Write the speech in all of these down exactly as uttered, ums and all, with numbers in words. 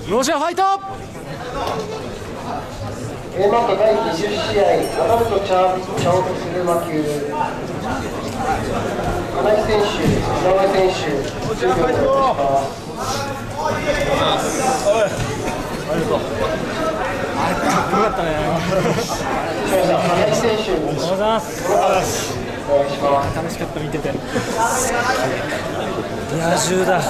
ロジャーファイト。 A マットだいにじゅう試合、アダルトチャーチャオトスルマ級、金井選手、井上選手、じゅうびょうお願いします。 ありがとう。あれかっこよかったね。 金井選手、 おはようございます。 お願いします。 楽しかった見てて。野獣だ。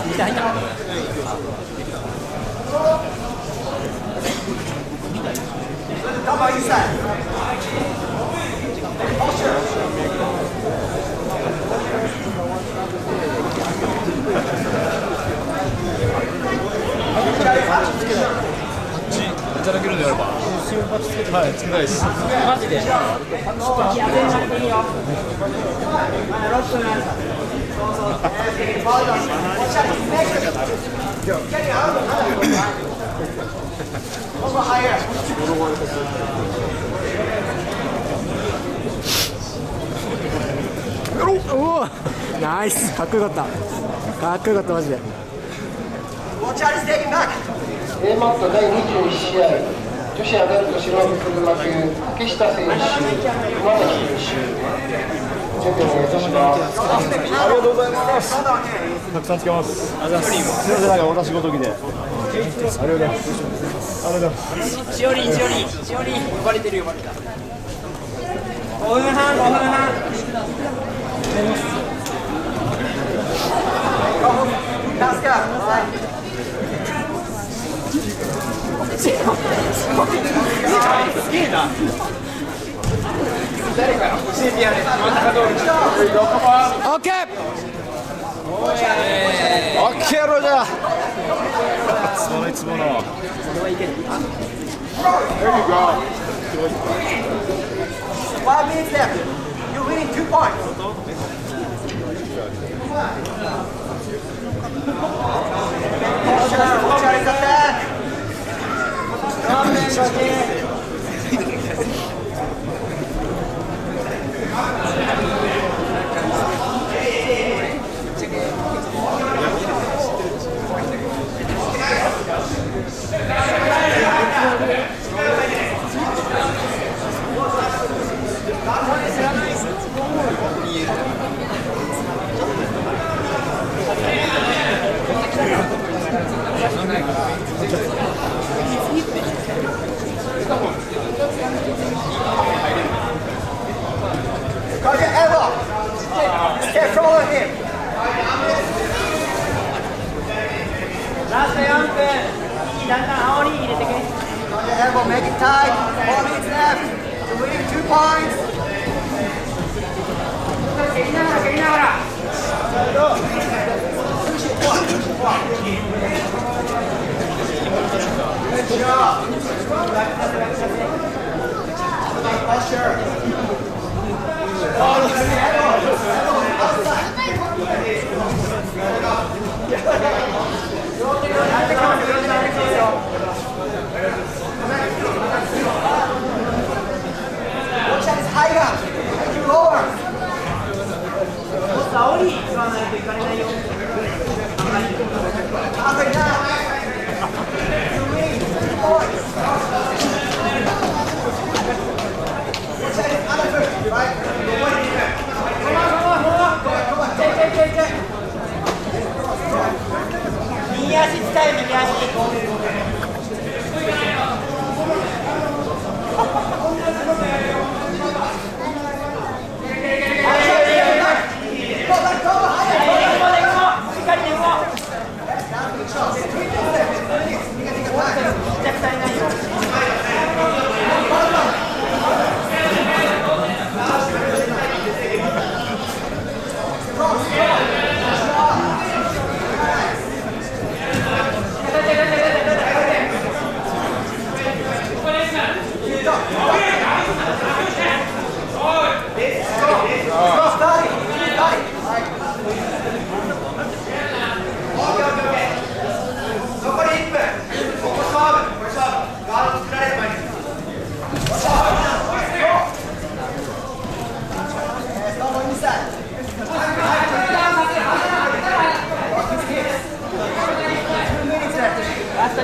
いただけるんであれば、はい、つけたいです。 マジで。おお、ナイス、かっこよかった。かっこよかったマジで。 A マットだいにじゅういち試合、女子アダルト白帯車級、竹下選手、熊崎選手、準備お願いいたします。 ありがとうございます。たくさんつけます。ありがとうございます。すみません、なんか私ごときで。ありがとうございます。ありがとうございます。 しおりん、しおりん、しおりん、呼ばれてる、呼ばれた。ごふんはん、ごふんはん。助かる。すげえな。誰か教えてやれ。 オッケー。 オッケーロジャー。いつものいつもの。 Five minutes left. You're winning two points. Watch out his attack. Got your elbow. Step forward him. Last よんぷん。だんだん煽り入れてけ。Got your elbow. Make it tight. Four minutes left. You're winning two points. 蹴りながら蹴りながら。Good job. Posture. Watch that is higher. Too lower. 煽り言わないといかれないよ。あとにな。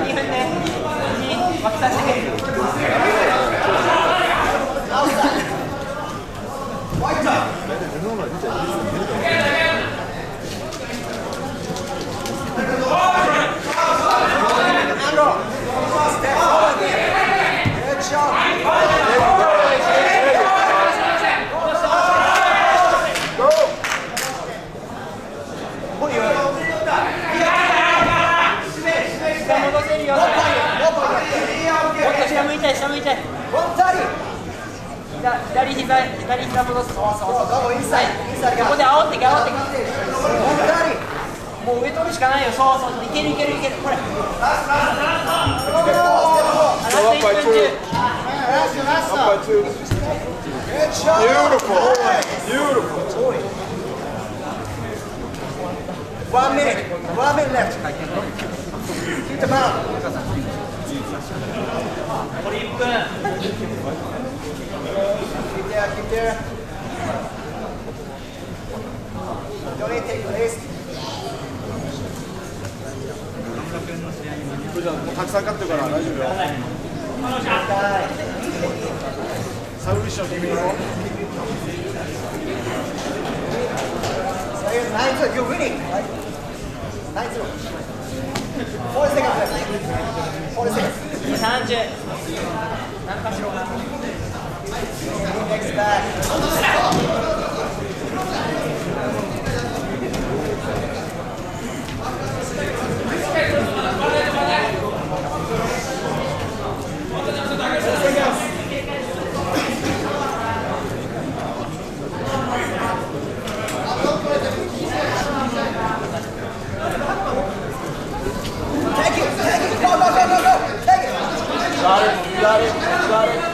にふんね。に脇させて。下向いて。左膝、左膝戻す。そうそうそう。ここで煽ってけ、煽ってけ。もう上取るしかないよ。そうそう。いけるいけるいける。これ。ラストいっぷん中。 One minute, one minute left. Keep the ball. これいっぷん。 Keep there, keep there. Don't need to take risk. じゃあもうたくさん勝ってるから大丈夫よ。サブミッション決めろ。 nine two, you're winning. nine two. four seconds left. four seconds. さんじゅう。何かしろな。 Next back. Take it, take it, go, go, go, go, go, take it. Got it, got it, got it.